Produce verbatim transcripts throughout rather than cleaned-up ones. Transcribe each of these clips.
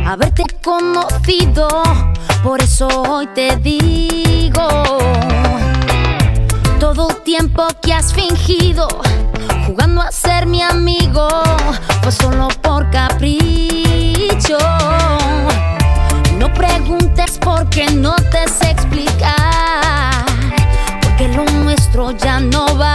haberte conocido. Por eso hoy te digo, todo el tiempo que has fingido jugando a ser mi amigo fue solo por capricho. No preguntes porque no te sé explicar, porque lo nuestro ya no va.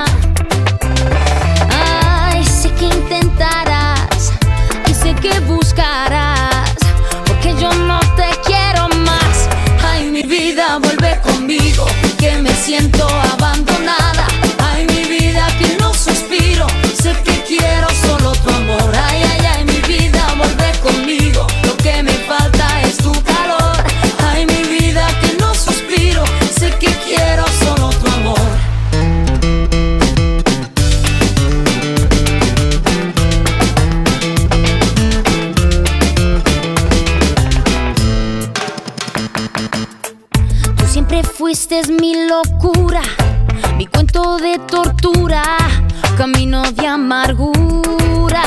Ay, sé que intentarás y sé que buscarás, porque yo no te quiero más. Ay, mi vida, vuelve conmigo, que me siento abandonada. Ay, mi vida, que no suspiro, sé que quiero solo tu amor. Ay, ay, ay, mi vida, vuelve conmigo, lo que me falta es tu calor. Ay, mi vida, que no suspiro, sé que quiero solo tu amor. Tú siempre fuiste mi locura, mi cuento de tortura, camino de amargura.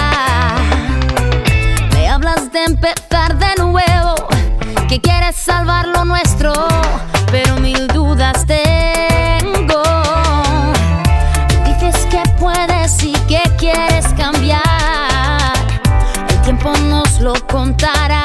Me hablas de empezar de nuevo, que quieres salvar lo nuestro, pero mil dudas tengo. Dices que puedes y que quieres cambiar, el tiempo nos lo contará.